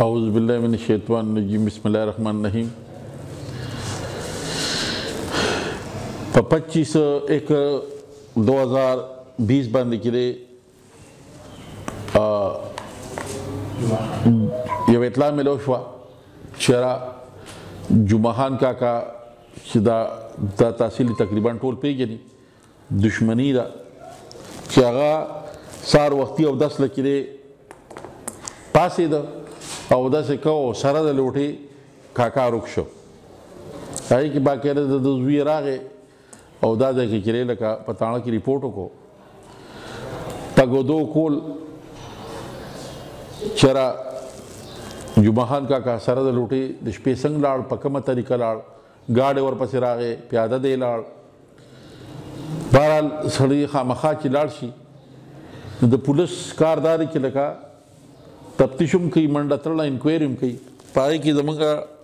अऊज़ु बिल्लाहि मिनश शैतानिर रजीम बिस्मिल्लाहिर रहमानिर रहीम। 25/1/2020 बांधे किरे यव इतला मिलो शुआ चरा जुमाहान काका چې دا تحصیل تقریبا ټول پیژني دشمنی ده چې هغه سار وختي او 10 لکې پاسې ده او داسې کو سره د لوټي کاکا روک شو هغې کې باقاعده د زوی راغې او دا ځای کې کړې لکه په تاڼه کې ریپورټ وکړو تګودو کول چېرې جمعهان کاکا سره د لوټي د شپې څنګه لاړ په کومه طریقه لاړ गाड़ी ورپسې راغې پیاده دی لاړ بهرحال سړی خامخا چې لاړ شي د پولیس کارداري کې لکه تفتیش هم کوي منډه تړله انکوایري هم کوي په هغې کې زموږ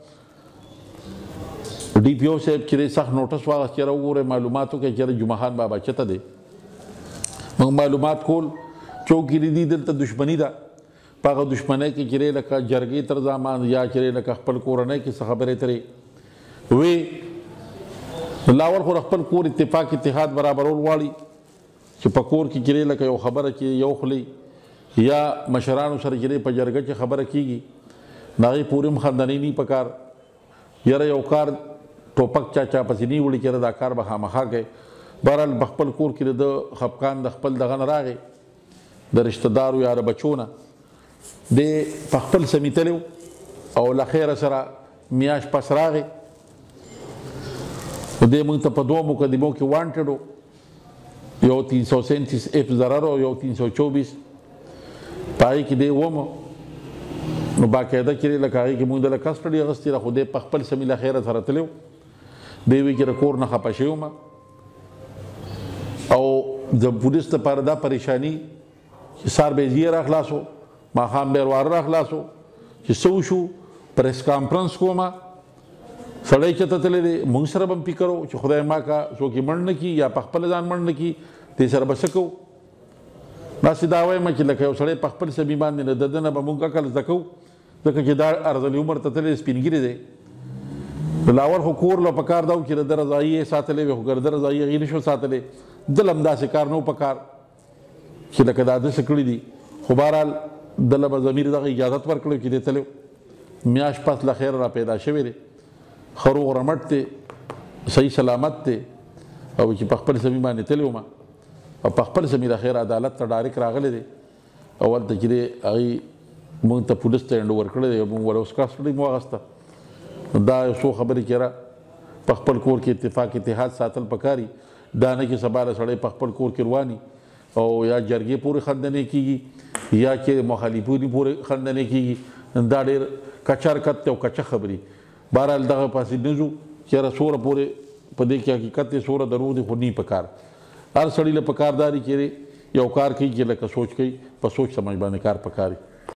ډي پي او صاحب چې دی سخت نوټس واخیست چې وګورئ معلومات وکړئ چې جمعهان بابا چته دی موږ معلومات کول چوکې دي دلته دشمني ده په هغه دشمنۍ کې چې لکه جرګې تر زامان یا چې لکه خپل کورنۍ کې څه خبرې ترې وی لاول خو خپل کور اتفاق اتحاد برابرول غواړي چې په کور کې کېږي لکه یو خبره کې یو خلی یا مشرانو سره چې په جرګه کې خبره کېږي د هغې پورې هم خندنۍ نه پکار یاره یو کار ټوپک چا پسې نه وړي چې دا کار به خامخا کوي بهرحال په خپل کور کې د خفقان د خپل دغه نه راغی د رشته دارو یا د بچو نه دی په خپل سمیتلی او له خیره سره میاشت پس راغی دې موږ ته په دوه مقدمو کې وانټډ و یو 337 اف ضرر او یو 324 په هغې کې دی وم نو باقاعده کې لکه هغې کې موږ دله کسټډي اخیستې ده خو دی په خپل سمیله خیره سره تللی و دی وی چې د کور نه خفه شوی وم او د پولیس دپاره دا پریشاني چې سار به یې راخلاصو ماښام به یې واره راخلاصو چې څه وشو پریس کانفرنس کومه سړی چته تللی دی موږ سره به هم فکر و چې خدای ما کا څوک یې مړ نه کي یا په خپله ځان مړ نه کي دې سره به څه کوو داسې دا وایم چې لکه یو سړی په خپل سبي باندې نه د ده نه به موږ عقل زده کوو ځکه چې دا ارذلي عمر ته تللی سپین ږیری دی لاول خو کور له پکار دا و چې د ده رضایي یې ساتلی وي خو که د ده رضایي هغې نه شو ساتلی دله هم داسې کار نه و پکار چې لکه دا داسې کړي دي خو بهرحال دله به ضمیر دغه اجازت ورکړی چې دی تللی میاشت پس له خیر را پیدا شوی دی خروغ رمټ دی صحیح سلامت دی او چې په خپل سمي باندې تللی وم او په خپل سمي د خیر عدالت ته ډایرک راغلی دی او هلته چې دی هغې موږ ته پولیس ته هینډ اوور کړی دی موږ ورته اوس کسټډي مو واخیسته دا یو څو خبرې چې را په خپل کور کې اتفاق اتحاد ساتل پکاري دا نه چې سبا له سړی په خپل کور کې رواني او یا جرګې پورې خندنې کېږي یا چې مخالفینو پورې خندنې کېږي دا ډېر کچه حرکت دی او کچه خبرې بهرحال دغه پاسې نه ځو چېرې څومره پورې په دې کې حقیقت دی څومره دروغ دی خو نه پکار هر سړي له پکار داري چې یو کار کوي چې لکه سوچ کوي په سوچ سمجھ باندې کار پکاري